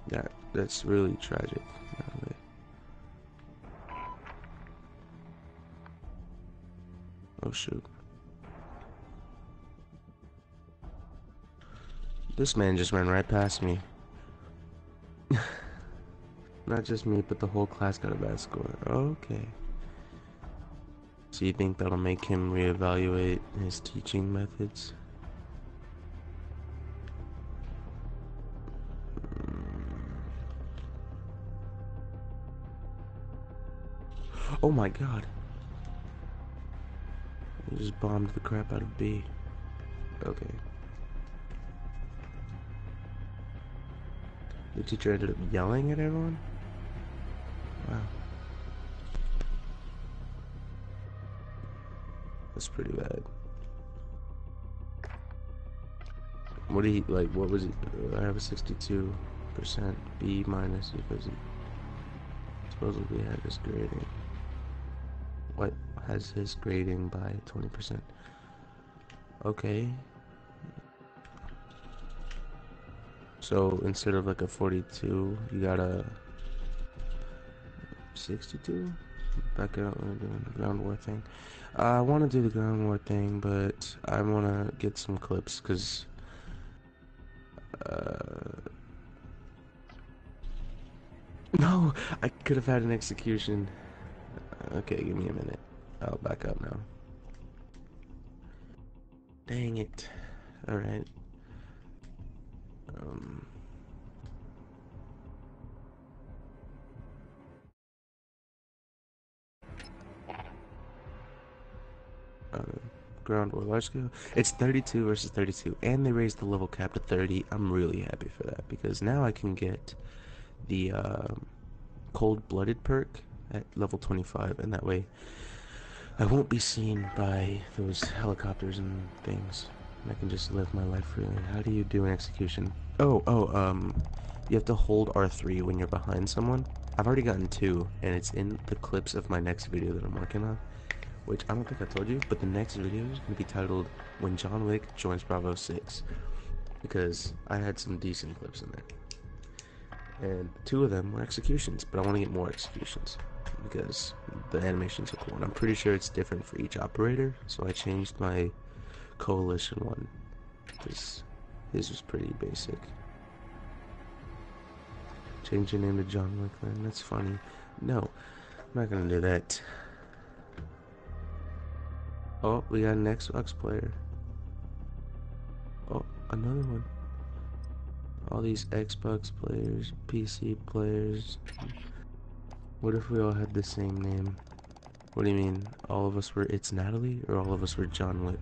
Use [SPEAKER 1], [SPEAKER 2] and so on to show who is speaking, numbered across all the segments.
[SPEAKER 1] That's really tragic. Oh shoot. This man just ran right past me. Not just me, but the whole class got a bad score. Okay. So you think that'll make him reevaluate his teaching methods? Oh my god. He just bombed the crap out of B. Okay. The teacher ended up yelling at everyone? Wow. That's pretty bad. What did he, like, what was it? I have a 62% B minus because he supposedly had his grading. What has his grading by 20%? Okay. So instead of like a 42, you got a 62? Back out and doing the ground war thing. I want to do the ground war thing, but I want to get some clips because no, I could have had an execution. Okay, give me a minute. I'll back up now. Dang it. Alright. Ground war large scale. It's 32 versus 32, and they raised the level cap to 30. I'm really happy for that because now I can get the cold-blooded perk at level 25, and that way I won't be seen by those helicopters and things. I can just live my life freely. How do you do an execution? You have to hold R3 when you're behind someone. I've already gotten 2, and it's in the clips of my next video that I'm working on, which I don't think I told you, but the next video is going to be titled When John Wick Joins Bravo 6, because I had some decent clips in there. And 2 of them were executions, but I want to get more executions because the animations are cool, and I'm pretty sure it's different for each operator, so I changed my coalition one because his was pretty basic. Change your name to John Wick then? That's funny. No, I'm not gonna do that. Oh, we got an Xbox player. Oh, another one. All these Xbox players, PC players. What if we all had the same name? What do you mean? All of us were It's Natalie, or all of us were John Wick?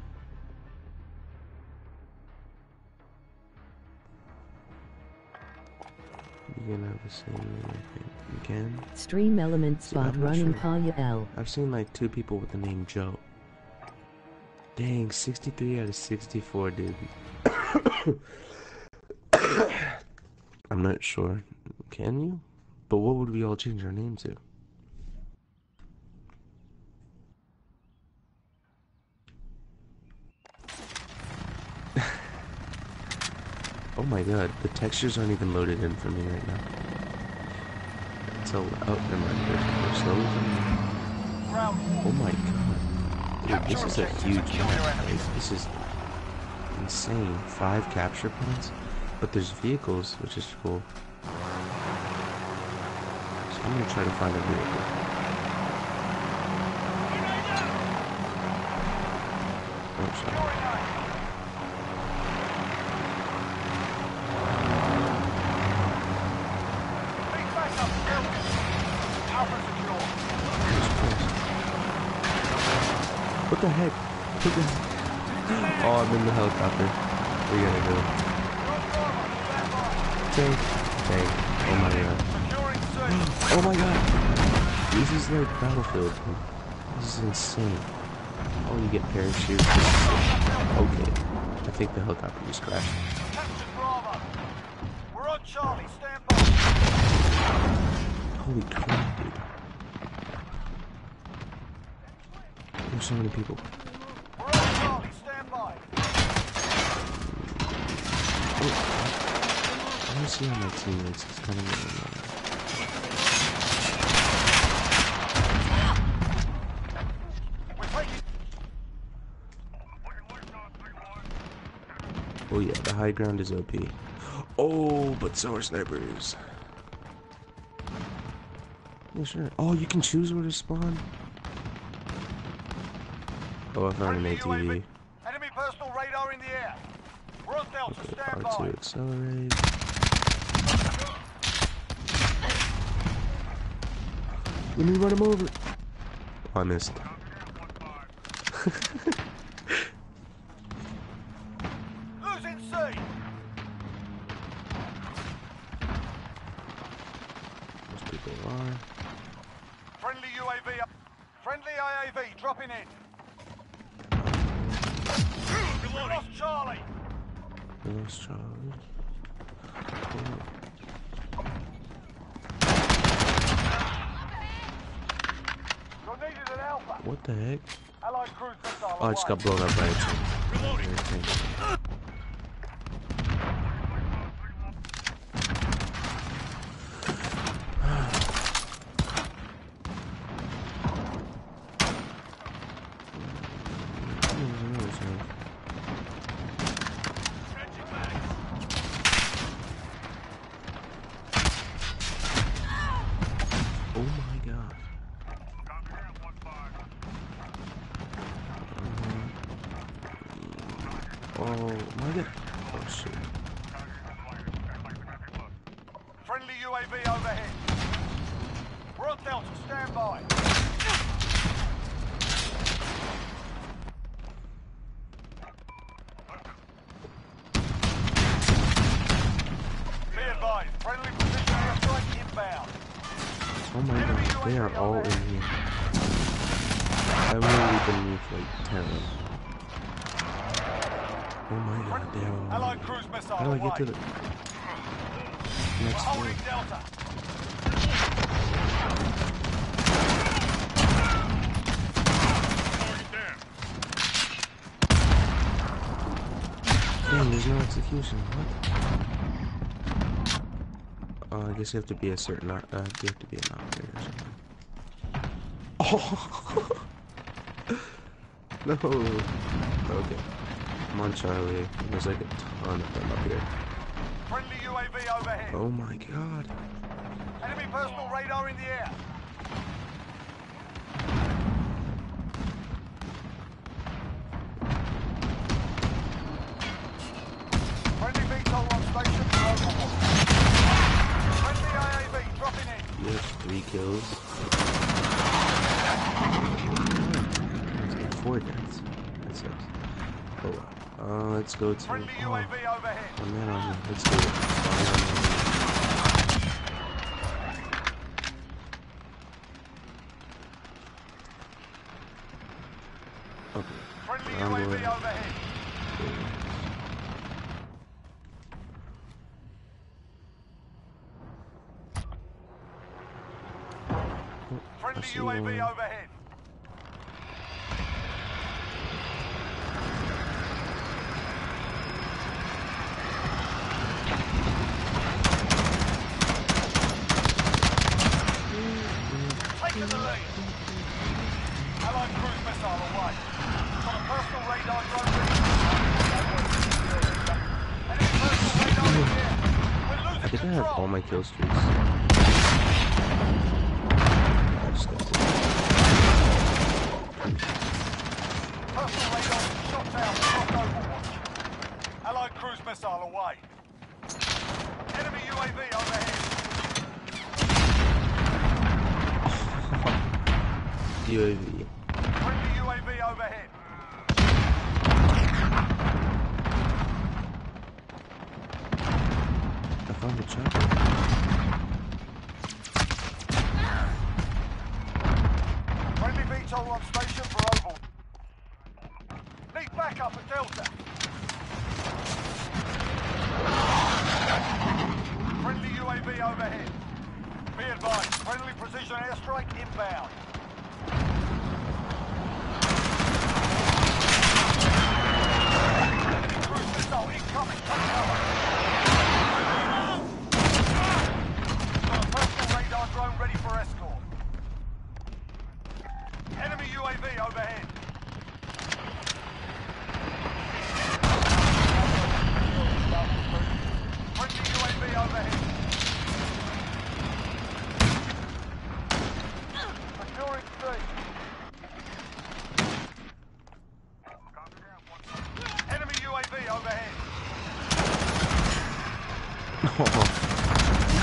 [SPEAKER 1] You can have the same name, I think. You can?
[SPEAKER 2] Stream element spot running Kaya L.
[SPEAKER 1] I've seen like 2 people with the name Joe. Dang, 63 out of 64, dude. I'm not sure. Can you? But what would we all change our name to? Oh my god, the textures aren't even loaded in for me right now. So, oh, never mind. They're slowly coming. Oh my god. Dude, this is a huge map, guys. This is insane. 5 capture points, but there's vehicles, which is cool. So I'm gonna try to find a vehicle. Oh, sorry. What the heck? Oh, I'm in the helicopter. We gotta go. Tank. Tank. Oh my god. Oh my god. This is like Battlefield. This is insane. Oh, you get parachutes. Okay. I think the helicopter just crashed.
[SPEAKER 3] We're on Charlie, stand by.
[SPEAKER 1] Holy crap, dude. There's so many people.
[SPEAKER 3] We're on Charlie, stand by.
[SPEAKER 1] Oh, me see how my teammates is kind of going. Oh yeah, the high ground is OP. Oh, but so are snipers. Yeah, sure. Oh, you can choose where to spawn. Oh, I found an ATV.
[SPEAKER 3] Enemy personal radar in the air. We're on Delta,
[SPEAKER 1] Okay,
[SPEAKER 3] stand
[SPEAKER 1] R2
[SPEAKER 3] by.
[SPEAKER 1] accelerate. Let me run him over. Oh, I missed.
[SPEAKER 3] Losing C.
[SPEAKER 1] Most people are.
[SPEAKER 3] Friendly UAV. Friendly IAV dropping in. We lost Charlie.
[SPEAKER 1] We lost Charlie. Oh.
[SPEAKER 3] You're needed at Alpha.
[SPEAKER 1] What the heck?
[SPEAKER 3] Allied cruise missile
[SPEAKER 1] Oh, I just got blown up by a tank. Oh my god. Oh my god. Oh shit.
[SPEAKER 3] Friendly UAV overhead. We're on Delta, stand by. Be advised, friendly precision airstrike inbound.
[SPEAKER 1] Oh my god, they are all in here. I've literally been moved like 10 of them. Oh my god, they are all
[SPEAKER 3] Allied
[SPEAKER 1] in here.
[SPEAKER 3] cruise missile
[SPEAKER 1] How do I get to
[SPEAKER 3] away.
[SPEAKER 1] the
[SPEAKER 3] We're
[SPEAKER 1] next floor?
[SPEAKER 3] holding Delta.
[SPEAKER 1] Dang, there's no execution. What? I guess you have to be a certain, you have to be an operator or something. Oh! No! Okay. Come on, Charlie. There's like a ton of them up here.
[SPEAKER 3] Friendly UAV overhead.
[SPEAKER 1] Oh my god.
[SPEAKER 3] Enemy personal radar in the air. Friendly VTOL on station for overwatch. Friendly IAV dropping in.
[SPEAKER 1] You have 3 kills. Let's get 4 deaths. That sucks. Oh well. Let's go to...
[SPEAKER 3] Friendly
[SPEAKER 1] Oh,
[SPEAKER 3] UAV overhead.
[SPEAKER 1] one man on me. Let's do it. Okay.
[SPEAKER 3] Friendly
[SPEAKER 1] I'm
[SPEAKER 3] UAV
[SPEAKER 1] going.
[SPEAKER 3] overhead.
[SPEAKER 1] Oh, I
[SPEAKER 3] Friendly
[SPEAKER 1] see
[SPEAKER 3] UAV
[SPEAKER 1] one.
[SPEAKER 3] overhead. Taking the lead. Allied cruise missile away. Got a personal radar drone ready. Enemy personal radar in the air. We're
[SPEAKER 1] I
[SPEAKER 3] losing
[SPEAKER 1] think I have all
[SPEAKER 3] control.
[SPEAKER 1] my kill streaks. I just got to.
[SPEAKER 3] Personal radar shot down across Overwatch. Allied cruise missile away. Enemy UAV overhead.
[SPEAKER 1] UAV.
[SPEAKER 3] Friendly UAV overhead.
[SPEAKER 1] I found the chopper.
[SPEAKER 3] Friendly VTOL on station for Overwatch. Need backup at Delta. Friendly UAV overhead. Be advised, friendly precision airstrike inbound. Enemy cruise missile incoming. Take cover.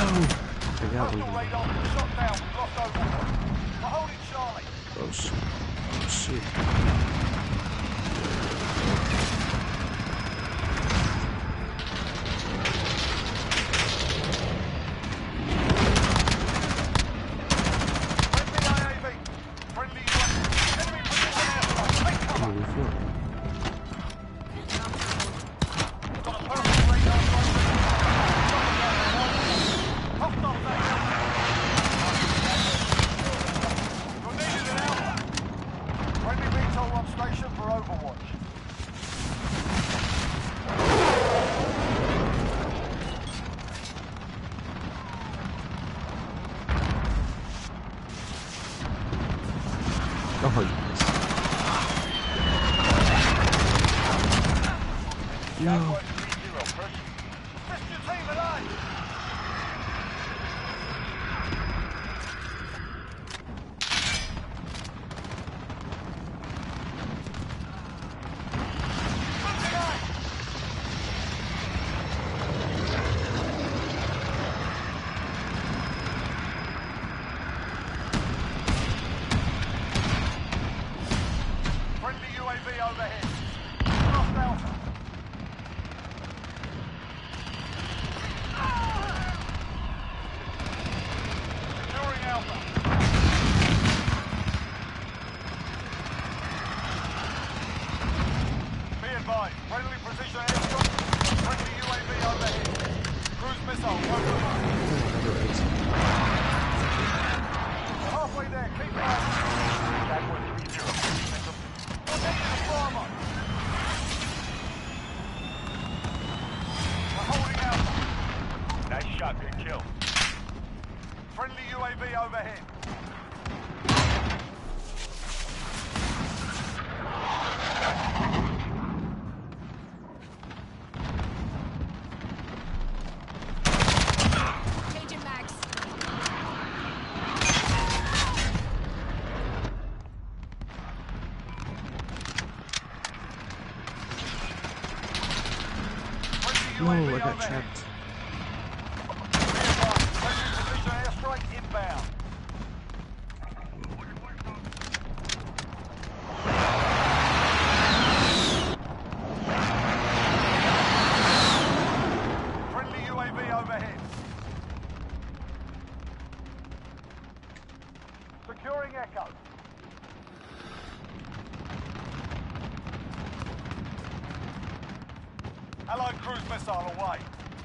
[SPEAKER 1] I got
[SPEAKER 3] Personal
[SPEAKER 1] one.
[SPEAKER 3] radar been shot down. We've lost Overwatch. We're holding Charlie.
[SPEAKER 1] Oh shit. Oh shit.
[SPEAKER 3] Friendly AAV. Friendly UAV. Enemy precision airstrike. Take cover.
[SPEAKER 1] Holy fuck.
[SPEAKER 3] Got a personal radar drone. Hostiles AAV. You're needed in Alpha. Friendly VTOL on station for Overwatch.
[SPEAKER 1] Oh yes. No.
[SPEAKER 3] Assist your team alive. Friendly UAV overhead. Lost Alpha. Securing Alpha. Be advised, friendly precision airstrike. Friendly UAV overhead. Cruise missile overhead. We're halfway there. Keep going. Jaguar 3-0. You're needed in Bravo. We're holding Alpha. Nice shot. Good kill. Friendly UAV overhead.
[SPEAKER 4] Changing mags.
[SPEAKER 3] Friendly
[SPEAKER 1] No,
[SPEAKER 3] UAV
[SPEAKER 1] I got
[SPEAKER 3] overhead.
[SPEAKER 1] trapped.
[SPEAKER 3] Friendly precision airstrike inbound. Friendly UAV overhead. Securing Echo. Allied cruise missile away.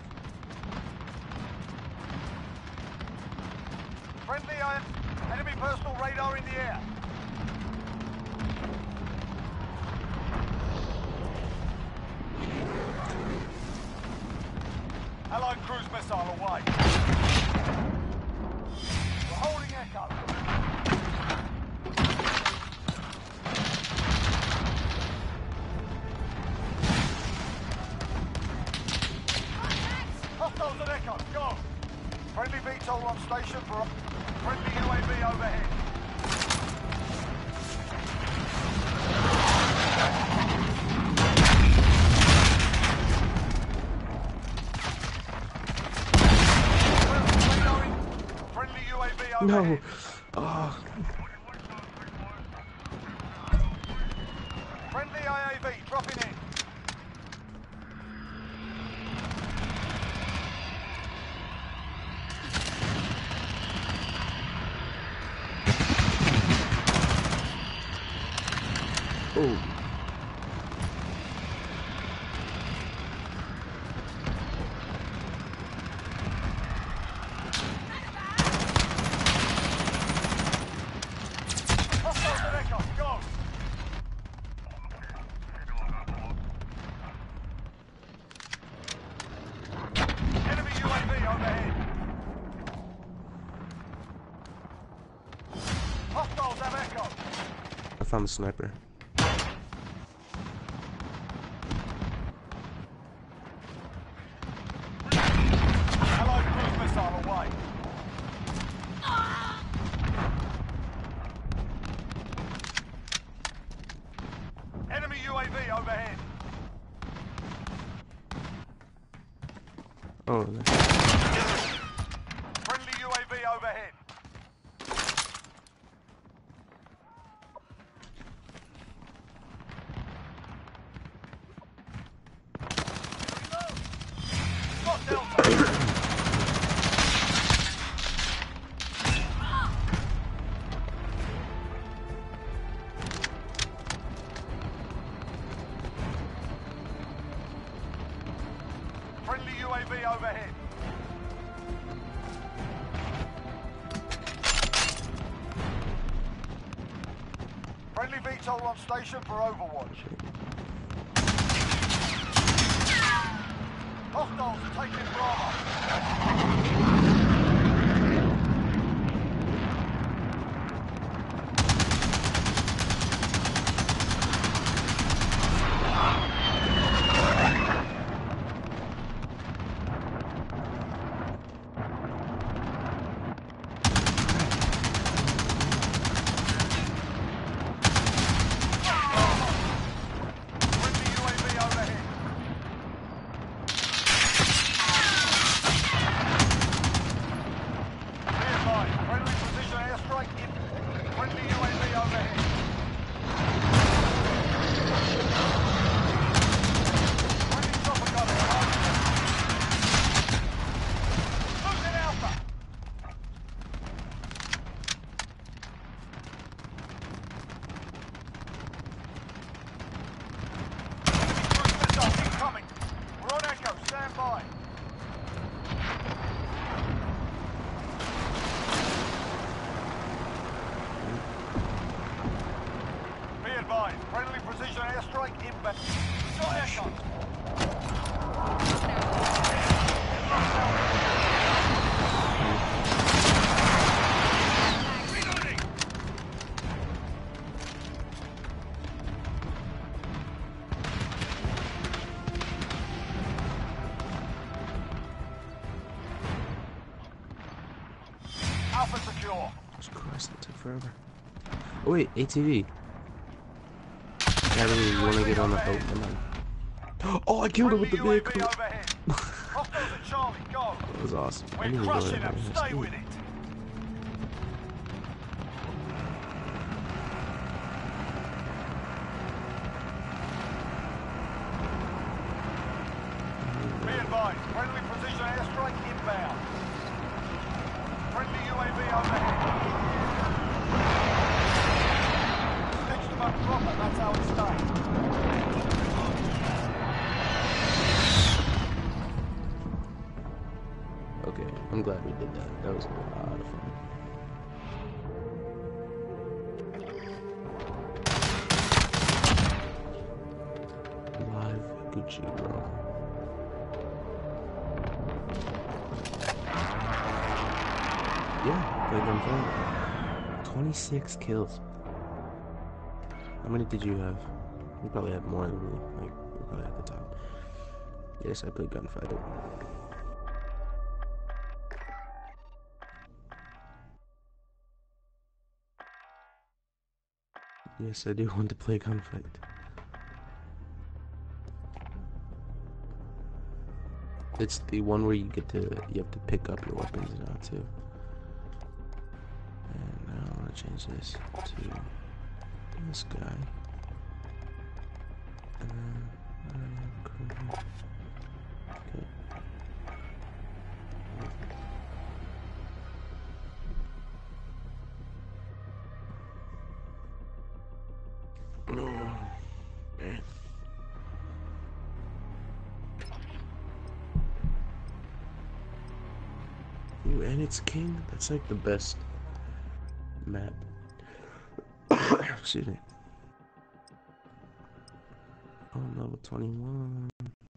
[SPEAKER 3] Friendly enemy personal radar in the air. Allied cruise missile away. We're holding Echo. Hostiles at Echo. Go. Friendly VTOL on station for friendly UAV overhead. Friendly UAV
[SPEAKER 1] No.
[SPEAKER 3] overhead.
[SPEAKER 1] Oh.
[SPEAKER 3] Friendly IAV dropping in.
[SPEAKER 1] Oh.
[SPEAKER 3] Hostiles at Echo. Go. Enemy UAV overhead. Hostiles have Echo.
[SPEAKER 1] I found the sniper.
[SPEAKER 3] Allied cruise missile away. Enemy UAV overhead.
[SPEAKER 1] Oh.
[SPEAKER 3] Friendly VTOL on station for Overwatch. Hostiles are taking Bravo. Friendly precision airstrike inbound. Got echo. Reloading. Alpha secure.
[SPEAKER 1] Jesus Christ, that took forever. Oh wait, ATV. I really want to get on the boat. Oh, I killed him with the vehicle. That was awesome. I didn't even go there.
[SPEAKER 3] Stay with it. Be advised, friendly precision airstrike inbound. Friendly UAV overhead. Next to my dropper, that's how it stays.
[SPEAKER 1] Okay, I'm glad we did that. That was a lot of fun. Live Gucci, bro. Yeah, played them fun. 26 kills. How many did you have? You probably had more than me. Like, you probably at the top. Yes, I played Gunfighter. Yes, I do want to play Gunfight. It's the one where you have to pick up your weapons now too. And now I want to change this to this guy. And then okay. Ooh, and it's King. That's like the best map. Excuse me. Oh, I'm level 21.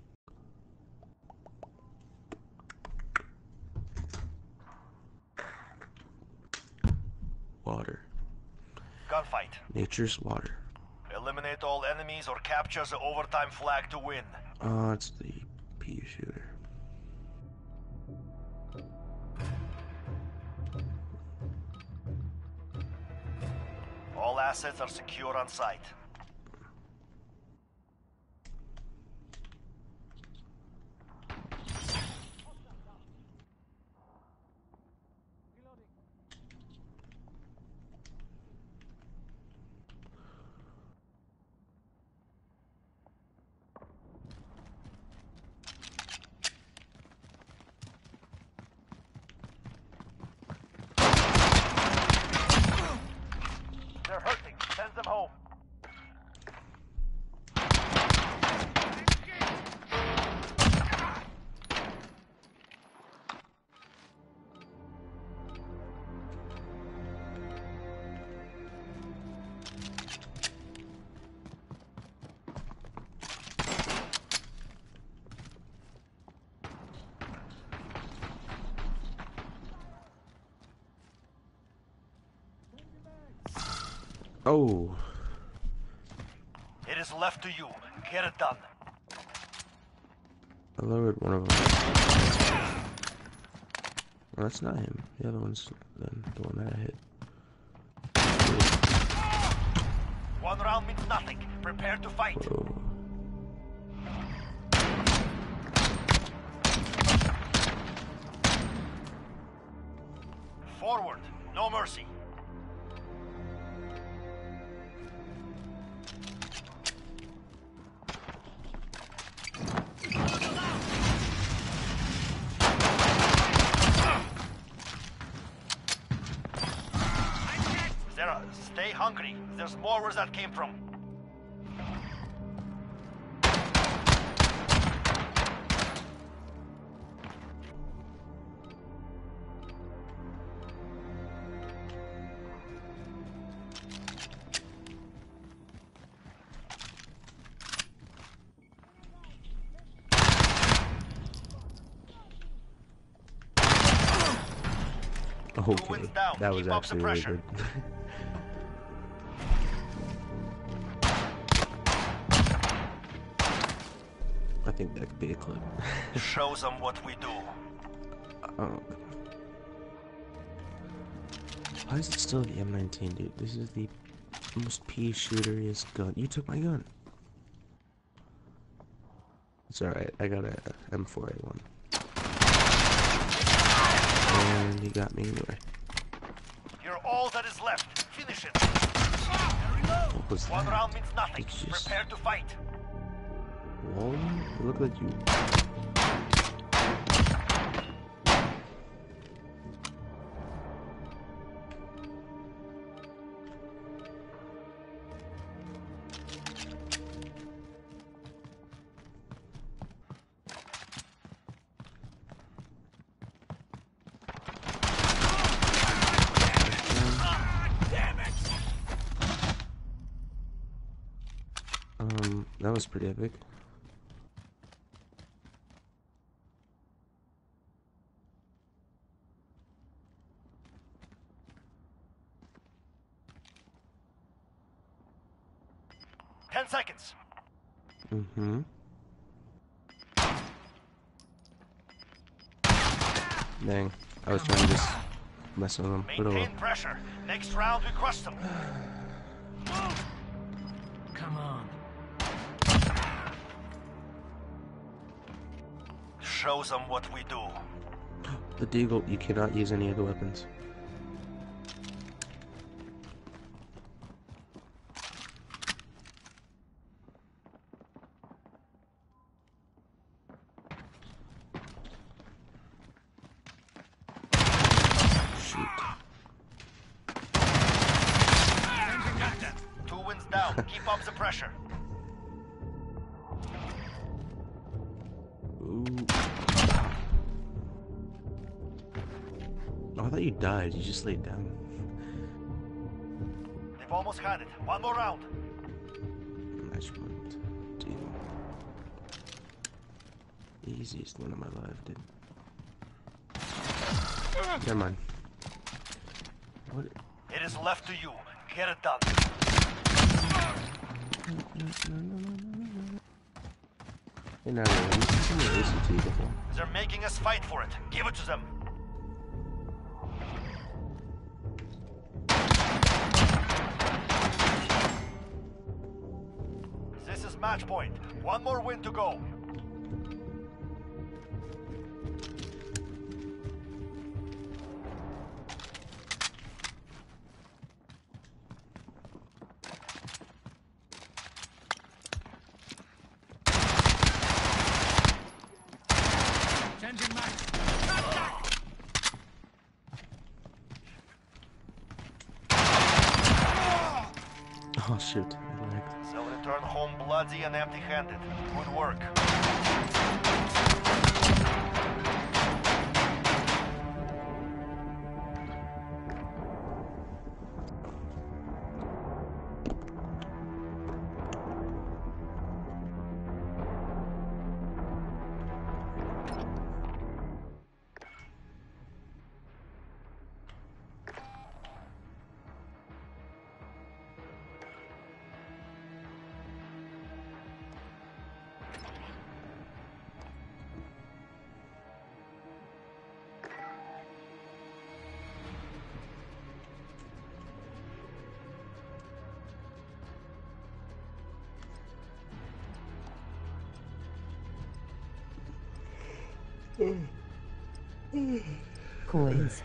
[SPEAKER 1] Water.
[SPEAKER 3] Gunfight.
[SPEAKER 1] Nature's water.
[SPEAKER 3] Eliminate all enemies or capture the overtime flag to win.
[SPEAKER 1] Oh, it's the pea shooter.
[SPEAKER 3] All assets are secure on site. They're hurting. Send them home.
[SPEAKER 1] Oh,
[SPEAKER 3] It is left to you. Get it done.
[SPEAKER 1] I lowered one of them. Well, that's not him. The other one's the one that I hit.
[SPEAKER 3] One round means nothing. Prepare to fight.
[SPEAKER 1] Whoa.
[SPEAKER 3] Forward. No mercy. Stay hungry. There's more where that came from.
[SPEAKER 1] Okay, that was actually really good. I think that could be a clip.
[SPEAKER 3] Show them what we do.
[SPEAKER 1] Oh. Why is it still the M19, dude? This is the most pea shooteriest gun. You took my gun. It's alright, I got a M4A1. And he got me anyway.
[SPEAKER 3] You're all that is left. Finish it.
[SPEAKER 1] What was
[SPEAKER 3] One
[SPEAKER 1] that?
[SPEAKER 3] round means nothing.
[SPEAKER 1] It's just-
[SPEAKER 3] Prepare to fight.
[SPEAKER 1] Whoa, it looked like you. That was pretty epic.
[SPEAKER 3] Ten seconds.
[SPEAKER 1] Mm-hmm. Dang, I was trying to just mess with them. But
[SPEAKER 3] Maintain pressure. Next round, we crush them.
[SPEAKER 4] Come on.
[SPEAKER 3] Show them what we do.
[SPEAKER 1] the Deagle, you cannot use any of the weapons.
[SPEAKER 3] Two wins down. Keep up the pressure.
[SPEAKER 1] Ooh. Oh, I thought you died. You just laid down.
[SPEAKER 3] They've almost had it. One more round.
[SPEAKER 1] Nice one. Deal. Easiest one of my life, dude. Never mind. What?
[SPEAKER 3] It is left to you. Get it done.
[SPEAKER 1] Hey, now, you seen me ACT before.
[SPEAKER 3] They're making us fight for it. Give it to them. This is match point. One more win to go.
[SPEAKER 4] Changing max.
[SPEAKER 1] Oh, shoot. I lagged.
[SPEAKER 3] They'll return home bloody and empty-handed. Good work.
[SPEAKER 2] Coins.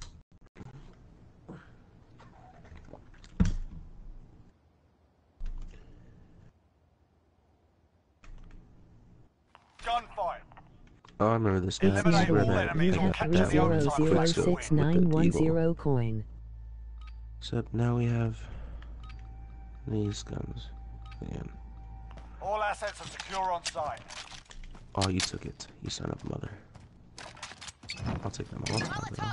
[SPEAKER 3] Gunfight.
[SPEAKER 1] Oh, I remember this guy.
[SPEAKER 2] It's
[SPEAKER 1] This
[SPEAKER 2] not
[SPEAKER 1] is
[SPEAKER 2] a
[SPEAKER 1] where
[SPEAKER 2] war.
[SPEAKER 1] that,
[SPEAKER 2] You
[SPEAKER 3] that
[SPEAKER 2] have
[SPEAKER 3] that
[SPEAKER 1] that one
[SPEAKER 2] 3006910 coin.
[SPEAKER 1] Except now we have these guns. Man.
[SPEAKER 3] All assets are secure on site.
[SPEAKER 1] Oh, you took it. You son of a mother. I'll take that Molotov, bro.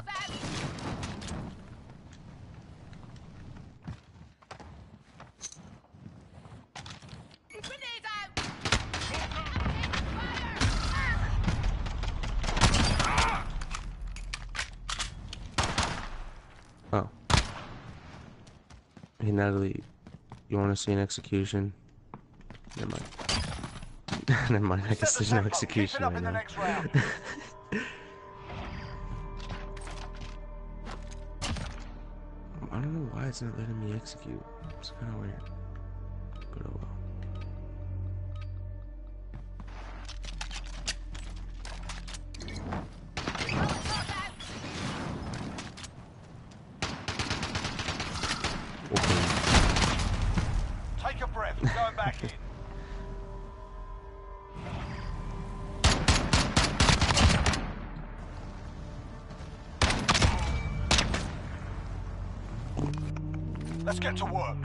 [SPEAKER 1] Oh. Hey, Natalie, you want to see an execution? Never mind. Never mind, I guess there's no execution right now. I don't know why it's not letting me execute. It's kind of weird. But oh well. Okay.
[SPEAKER 3] Take a breath. We're going back in. Let's get to work.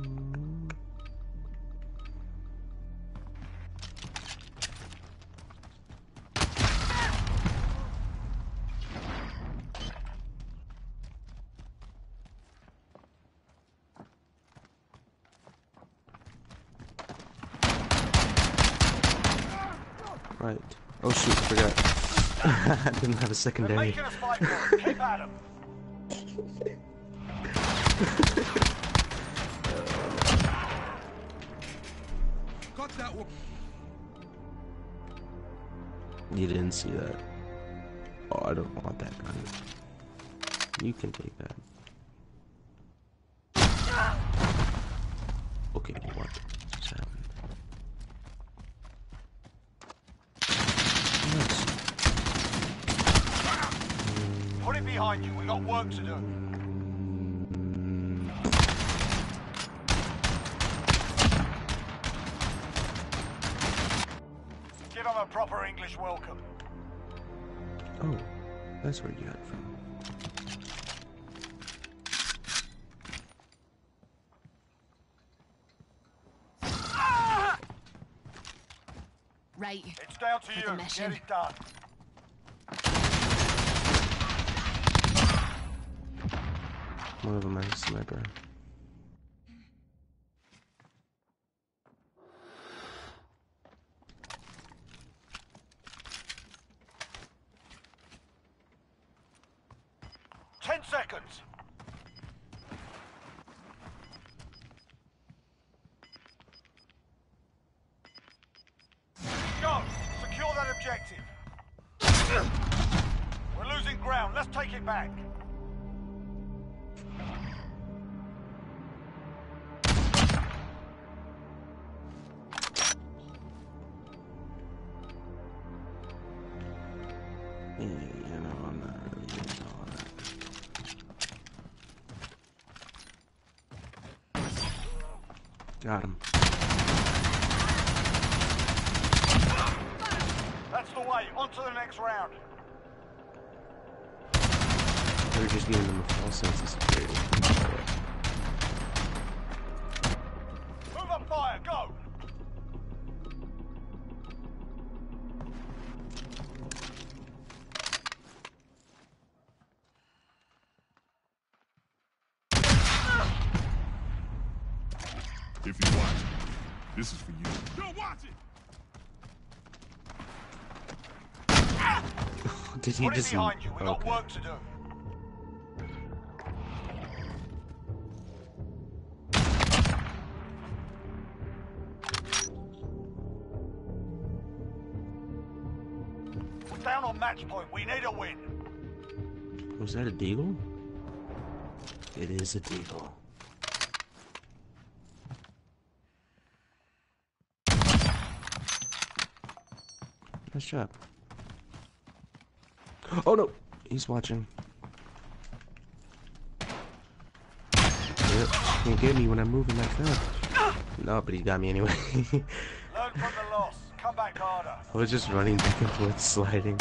[SPEAKER 1] Right. Oh shoot, I forgot. I didn't have a
[SPEAKER 3] They're
[SPEAKER 1] secondary.
[SPEAKER 3] making us fight for it. Keep at them.
[SPEAKER 4] Got that one.
[SPEAKER 1] You didn't see that. Oh, I don't want that gun. You can take that. Okay, what just happened? Nice.
[SPEAKER 3] Put it behind you. We got work to do. Give them a proper English welcome.
[SPEAKER 1] Oh, that's where you got it from.
[SPEAKER 5] Right.
[SPEAKER 3] It's down to
[SPEAKER 5] For
[SPEAKER 3] you.
[SPEAKER 5] the
[SPEAKER 3] Get
[SPEAKER 5] mission.
[SPEAKER 3] it done.
[SPEAKER 1] One of them has a sniper.
[SPEAKER 3] Ten seconds. Go. Secure that objective. We're losing ground. Let's take it back.
[SPEAKER 1] Yeah, you know, I'm not really into all that. Got him.
[SPEAKER 3] That's the way. On to the next round.
[SPEAKER 1] They're just giving them a false sense of security.
[SPEAKER 3] Move up fire. Go.
[SPEAKER 6] If you watch it, this is for you. Don't watch it!
[SPEAKER 1] Did he
[SPEAKER 3] Put it
[SPEAKER 1] just...
[SPEAKER 3] behind you. We got
[SPEAKER 1] Okay.
[SPEAKER 3] work to do. We're down on match point. We need a win.
[SPEAKER 1] Was that a deagle? It is a deagle. Nice job. Oh no, he's watching. Yep, can't get me when I'm moving that fast. No, but he got me anyway.
[SPEAKER 3] Learn from the loss. Come back harder.
[SPEAKER 1] I was just running back and forth, sliding.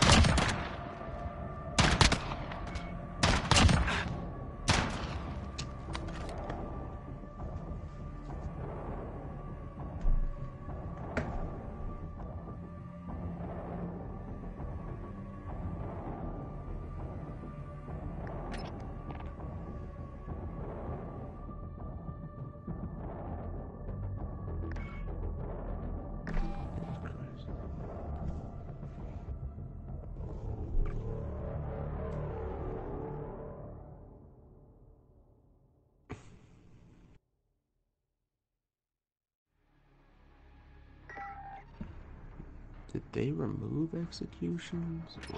[SPEAKER 1] Did they remove executions? Or...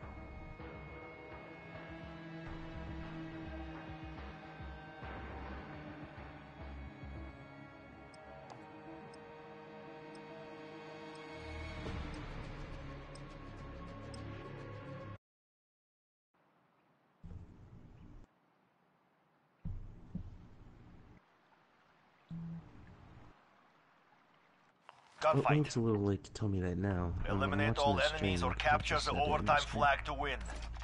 [SPEAKER 1] Well, I think
[SPEAKER 3] Gunfight.
[SPEAKER 1] it's a little late to tell me that now. I'm
[SPEAKER 3] Eliminate
[SPEAKER 1] watching
[SPEAKER 3] all
[SPEAKER 1] the
[SPEAKER 3] enemies
[SPEAKER 1] stream.
[SPEAKER 3] or
[SPEAKER 1] I
[SPEAKER 3] capture
[SPEAKER 1] just
[SPEAKER 3] the
[SPEAKER 1] said it in the
[SPEAKER 3] overtime
[SPEAKER 1] stream.
[SPEAKER 3] flag to win.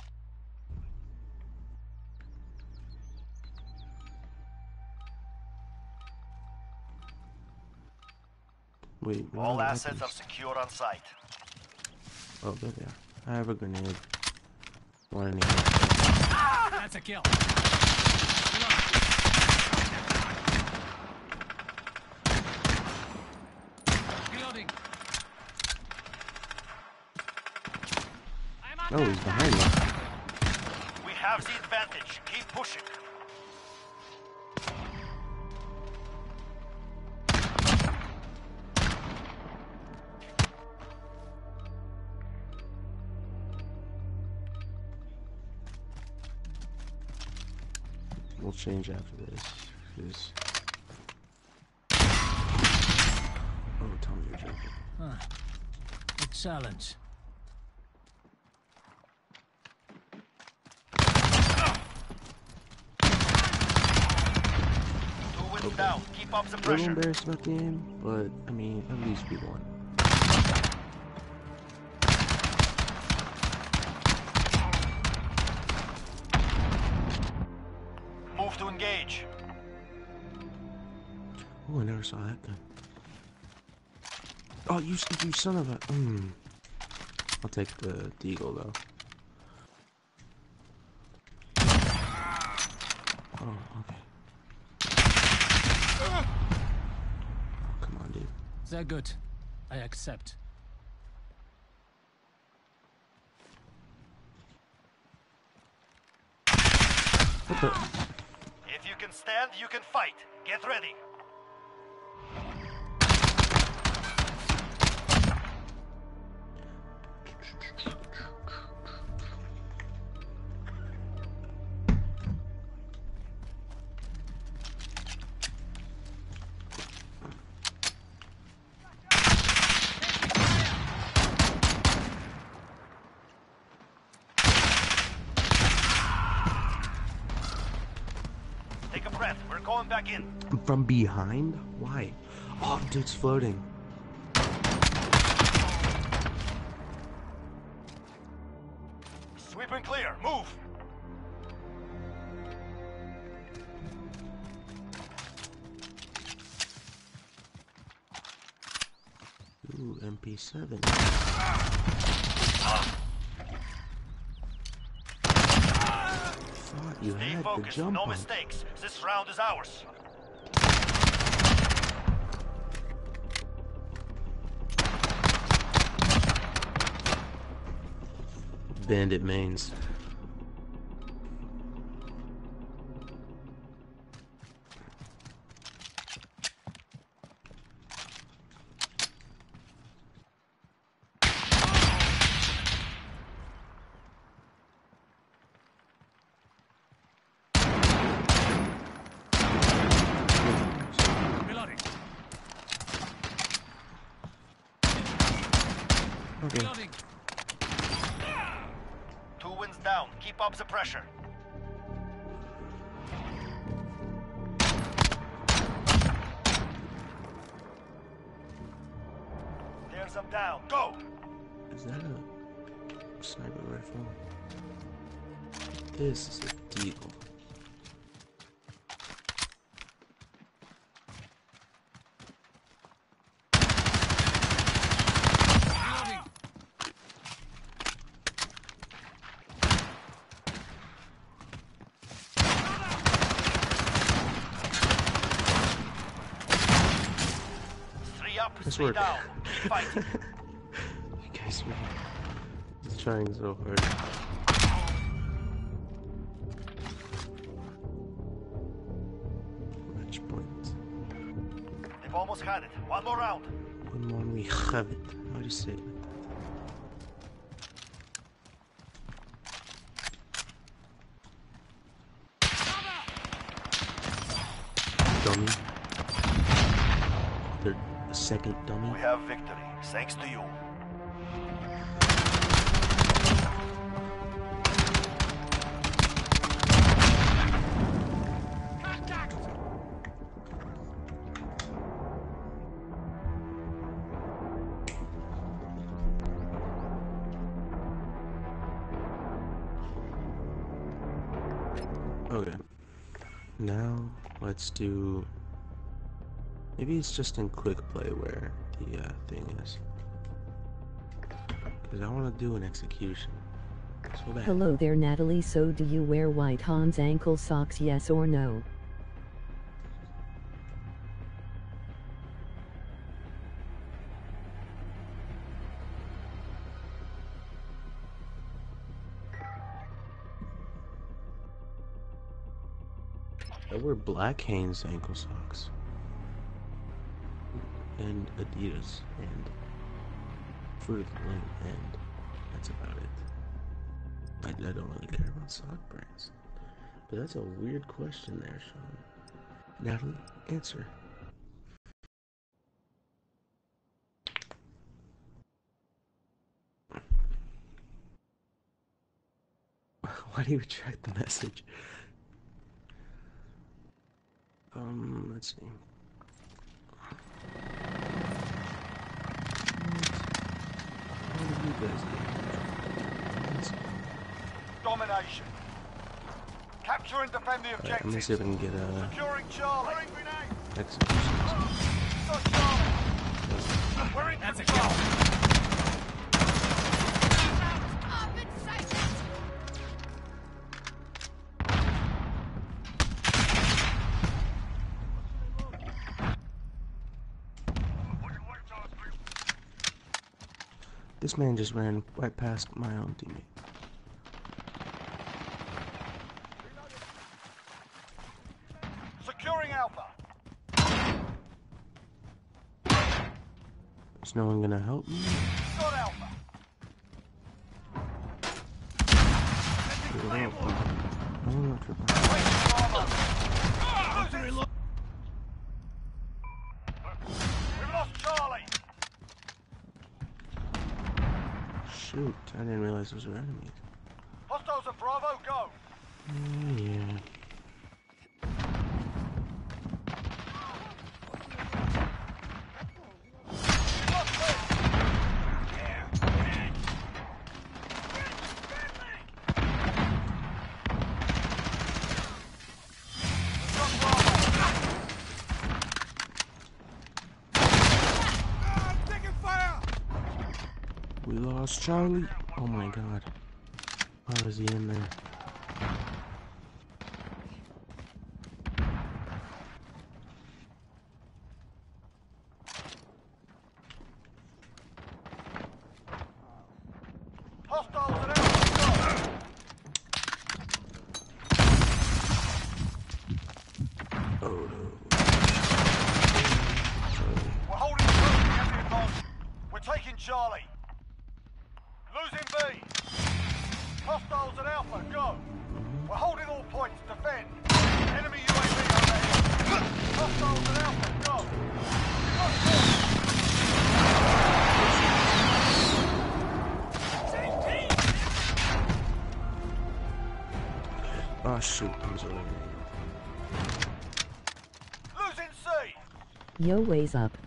[SPEAKER 1] Wait, where are
[SPEAKER 3] All
[SPEAKER 1] the
[SPEAKER 3] assets are
[SPEAKER 1] weapons?
[SPEAKER 3] secure on site.
[SPEAKER 1] Oh, there they are. I have a grenade. Want any?
[SPEAKER 5] That's a kill. Reloading.
[SPEAKER 1] Oh, he's behind me.
[SPEAKER 3] We have the advantage. Keep pushing.
[SPEAKER 1] We'll change after this. 'Cause... Oh, tell me you're joking.
[SPEAKER 5] A challenge.
[SPEAKER 3] Two wins down. Keep up the
[SPEAKER 1] A little
[SPEAKER 3] pressure.
[SPEAKER 1] embarrassed about the game, but I mean, at least we won.
[SPEAKER 3] Move to engage.
[SPEAKER 1] Oh, I never saw that gun. Oh, you son of a... I'll take the Deagle, though. Oh, okay. Oh, come on, dude.
[SPEAKER 5] Sehr good. I accept.
[SPEAKER 1] What the...
[SPEAKER 3] If you can stand, you can fight. Get ready. Take a breath. We're going back in.
[SPEAKER 1] From behind? Why? Oh, dude's floating.
[SPEAKER 3] Sweep and clear. Move.
[SPEAKER 1] Ooh, MP7. Thought you
[SPEAKER 3] Stay
[SPEAKER 1] had the
[SPEAKER 3] focused.
[SPEAKER 1] jump
[SPEAKER 3] No
[SPEAKER 1] on.
[SPEAKER 3] mistakes. This round is ours.
[SPEAKER 1] Bandit mains.
[SPEAKER 5] Reloading.
[SPEAKER 1] Okay.
[SPEAKER 5] Reloading.
[SPEAKER 3] Keep up the pressure. Tear them down. Go!
[SPEAKER 1] Is that a sniper rifle? This is a deal.
[SPEAKER 5] Reloading.
[SPEAKER 3] 3 up,
[SPEAKER 1] Nice
[SPEAKER 3] 3
[SPEAKER 1] work.
[SPEAKER 3] down. Keep fighting.
[SPEAKER 1] You guys are just trying so hard. Match point.
[SPEAKER 3] They've almost had it. One more round.
[SPEAKER 1] One more we have it. How do you say it? Dummy. The second dummy.
[SPEAKER 3] We have victory, thanks to you.
[SPEAKER 1] Okay. Now let's do. Maybe it's just in quick play where the thing is. Because I want to do an execution. So bad.
[SPEAKER 2] Hello there, Natalie. So, do you wear white Hans ankle socks, yes or no?
[SPEAKER 1] I wear black Hanes ankle socks. And Adidas. And Fruit of the Loom. And that's about it. I don't really care about sock brands. But that's a weird question there, Sean. Natalie, answer. Why do you retract the message? Let's see. What do you guys do?
[SPEAKER 3] Domination. Capture and defend the
[SPEAKER 1] Alright, I'm gonna see
[SPEAKER 3] objectives.
[SPEAKER 1] if I can get a
[SPEAKER 3] Securing Charlie.
[SPEAKER 1] execution.
[SPEAKER 3] Got Charlie. We're in
[SPEAKER 5] That's a
[SPEAKER 3] control.
[SPEAKER 1] This man just ran right past my own teammate.
[SPEAKER 3] Securing Alpha.
[SPEAKER 1] Is no one gonna help me?
[SPEAKER 3] Got Alpha.
[SPEAKER 1] I don't know if
[SPEAKER 3] We've lost Charlie.
[SPEAKER 1] Shoot, I didn't realize those were enemies.
[SPEAKER 3] Hostiles at Bravo, go.
[SPEAKER 1] Yeah.
[SPEAKER 3] Lost this. We've got Bravo.
[SPEAKER 4] Ah, I'm taking fire!
[SPEAKER 1] We lost Charlie. Oh my god. How is he in there?
[SPEAKER 3] Hostiles at Alpha,
[SPEAKER 1] Oh no.
[SPEAKER 3] we're holding Charlie to get the advantage. We're taking Charlie. Losing B. Hostiles at Alpha, go.
[SPEAKER 1] Oh shoot, I was eliminated.
[SPEAKER 3] Losing C.
[SPEAKER 2] Yo, ways up.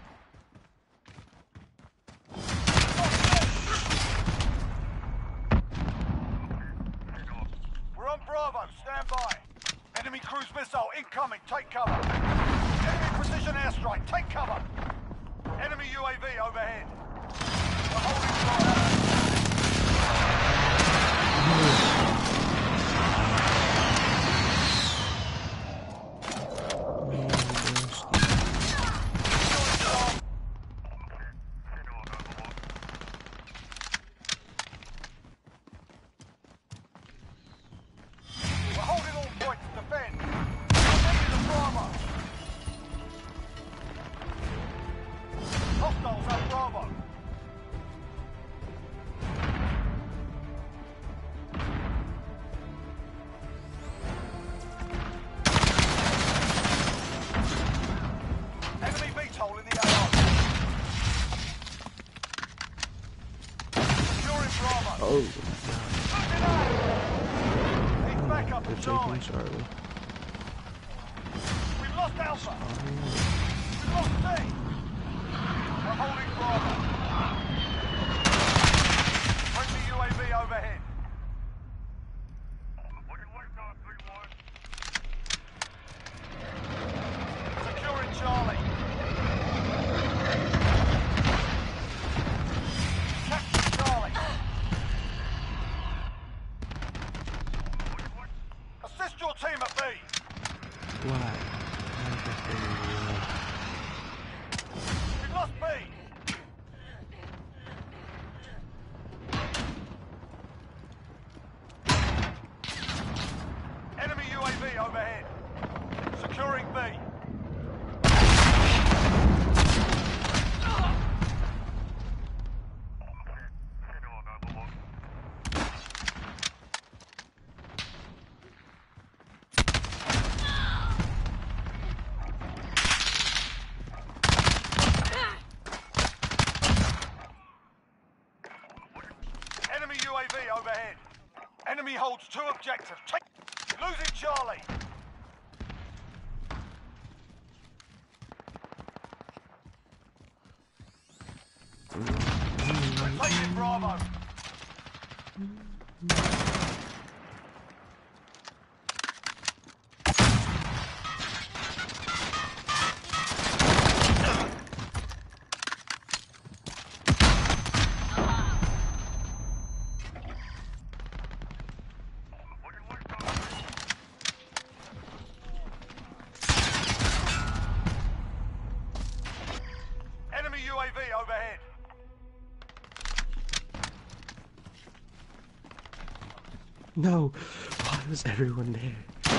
[SPEAKER 3] We're on Bravo. Stand by. Enemy cruise missile incoming. Take cover. Enemy precision airstrike. Take cover. Enemy UAV overhead. We're holding Bravo. We're holding all points. Defend. Enemy the Bravo. Hostiles at Bravo. Enemy VTOL in the AR. Securing Bravo.
[SPEAKER 1] Oh,
[SPEAKER 3] Need backup
[SPEAKER 1] they're
[SPEAKER 3] at Charlie.
[SPEAKER 1] taking Charlie.
[SPEAKER 3] We've lost Alpha. We've lost C. We're holding Bravo. Friendly UAV overhead. Securing Charlie. Capture Charlie. Assist your team at B.
[SPEAKER 1] Why?
[SPEAKER 3] We've lost B. Enemy UAV overhead. Securing B. Enemy UAV overhead. Enemy holds 2 objectives. Take. Losing Charlie. We're taking Bravo. Enemy UAV overhead.
[SPEAKER 1] No! Why was everyone there?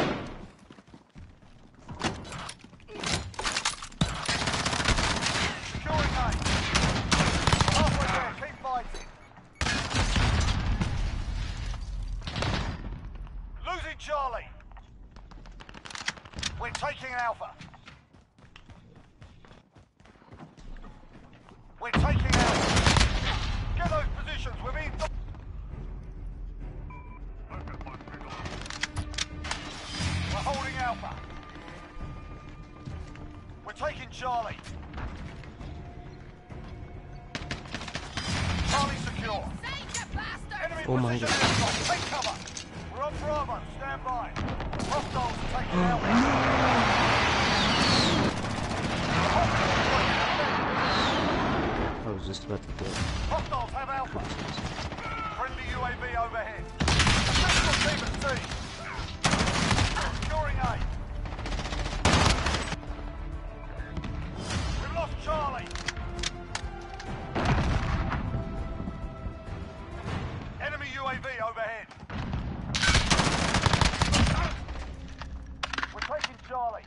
[SPEAKER 3] Securing A. Halfway there. Keep fighting. Losing Charlie. We're taking Alpha. We're taking Alpha. Get those positions within. We're holding Alpha. We're taking Charlie. Charlie secure. Enemy
[SPEAKER 1] Oh my
[SPEAKER 3] precision
[SPEAKER 1] God.
[SPEAKER 3] airstrike. Take cover. We're on Bravo. Stand by. Hostiles are taking Alpha.
[SPEAKER 1] I was just about to do it.
[SPEAKER 3] Hostiles have Alpha. Friendly UAV overhead. Official team at C. Securing A. We've lost Charlie. Enemy UAV overhead. We're taking Charlie.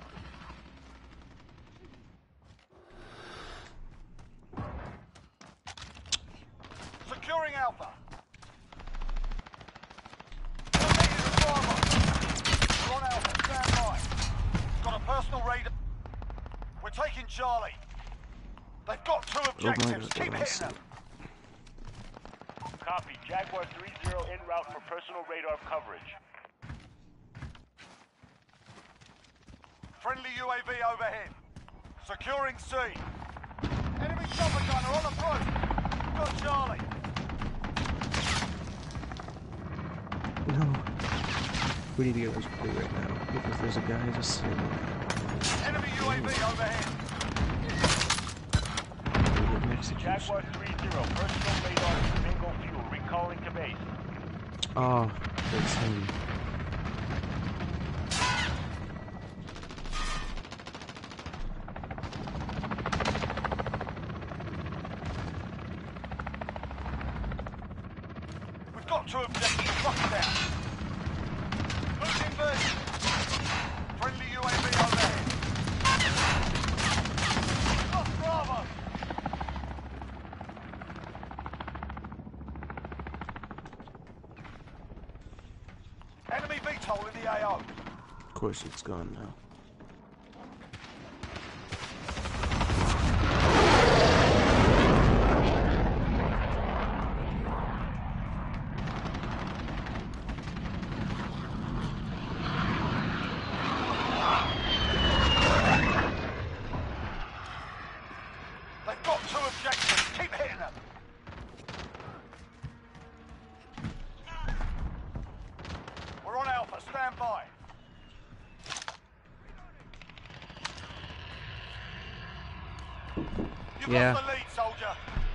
[SPEAKER 3] Securing Alpha. We're on Alpha, stand by. Got a personal radar. We're taking Charlie. They've got 2 objectives.
[SPEAKER 1] God,
[SPEAKER 3] Keep
[SPEAKER 1] I
[SPEAKER 3] hitting
[SPEAKER 1] see.
[SPEAKER 3] them. Copy. Jaguar 3-0 en route for personal radar coverage. Friendly UAV overhead. Securing C. Enemy chopper gunner on approach. Got Charlie.
[SPEAKER 1] No. We need to get those blue right now because there's a guy just sitting there.
[SPEAKER 3] Enemy UAV overhead.
[SPEAKER 1] We'll get an execution.
[SPEAKER 7] Jaguar 3-0, personal radar to Bingo Fuel, recalling to base.
[SPEAKER 1] Oh, that's him.
[SPEAKER 3] We've got two objectives locked down. Losing B. Friendly UAV overhead. Lost Bravo. Enemy VTOL in the AO.
[SPEAKER 1] Of course, it's gone now.
[SPEAKER 3] They've got two objectives. Keep hitting them. We're on Alpha. Stand by. You've
[SPEAKER 1] Yeah.
[SPEAKER 3] lost the lead, soldier.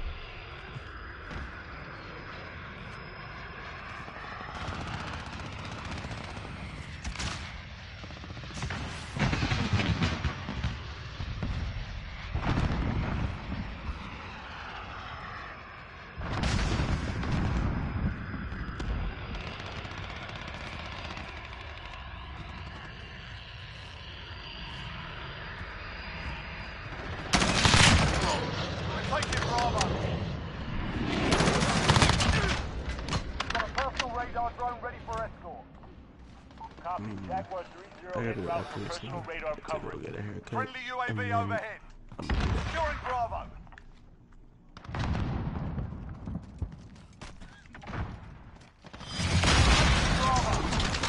[SPEAKER 3] We're taking Bravo. Got a personal radar drone ready for escort.
[SPEAKER 7] Copy. Jaguar 3-0
[SPEAKER 1] I gotta
[SPEAKER 7] en
[SPEAKER 1] go
[SPEAKER 7] route
[SPEAKER 1] after
[SPEAKER 7] for
[SPEAKER 1] this
[SPEAKER 7] personal
[SPEAKER 1] now.
[SPEAKER 7] radar
[SPEAKER 1] To go
[SPEAKER 7] coverage.
[SPEAKER 1] get a haircut.
[SPEAKER 3] Friendly
[SPEAKER 1] and
[SPEAKER 3] UAV
[SPEAKER 1] then
[SPEAKER 3] overhead. Securing Bravo. Bravo.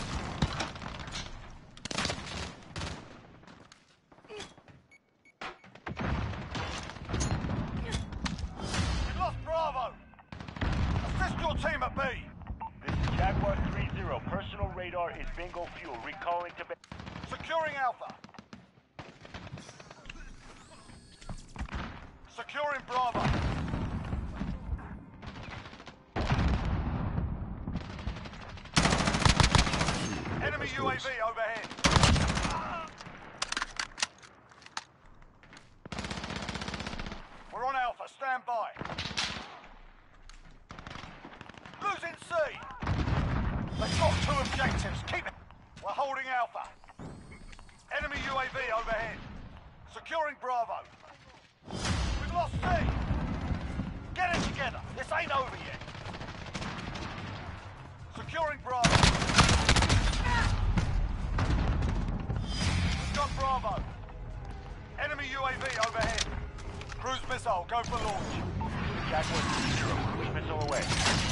[SPEAKER 3] We've lost Bravo. Assist your team at B.
[SPEAKER 7] This is Jaguar 3-0, personal radar is Bingo Fuel, recalling to base.
[SPEAKER 3] Securing Alpha. Securing Bravo. Enemy UAV overhead. We're on Alpha. Stand by. Losing C. They've got two objectives. Keep it. We're holding Alpha. Enemy UAV overhead. Securing Bravo. We've lost C. Get it together. This ain't over yet. Securing Bravo. We've got Bravo. Enemy UAV overhead. Cruise missile, go for launch.
[SPEAKER 7] Jaguar 3-0, cruise missile away.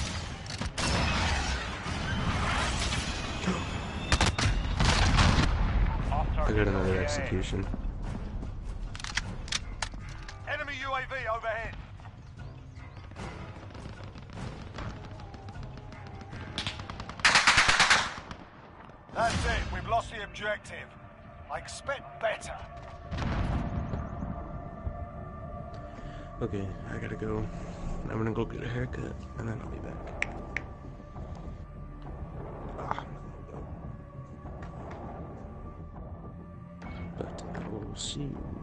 [SPEAKER 7] Off
[SPEAKER 1] I
[SPEAKER 7] target
[SPEAKER 1] got another
[SPEAKER 7] AIA.
[SPEAKER 1] execution.
[SPEAKER 3] Enemy UAV overhead. That's it. We've lost the objective. I expect better.
[SPEAKER 1] Okay, I gotta go. I'm gonna go get a haircut, and then I'll be back. But I will see you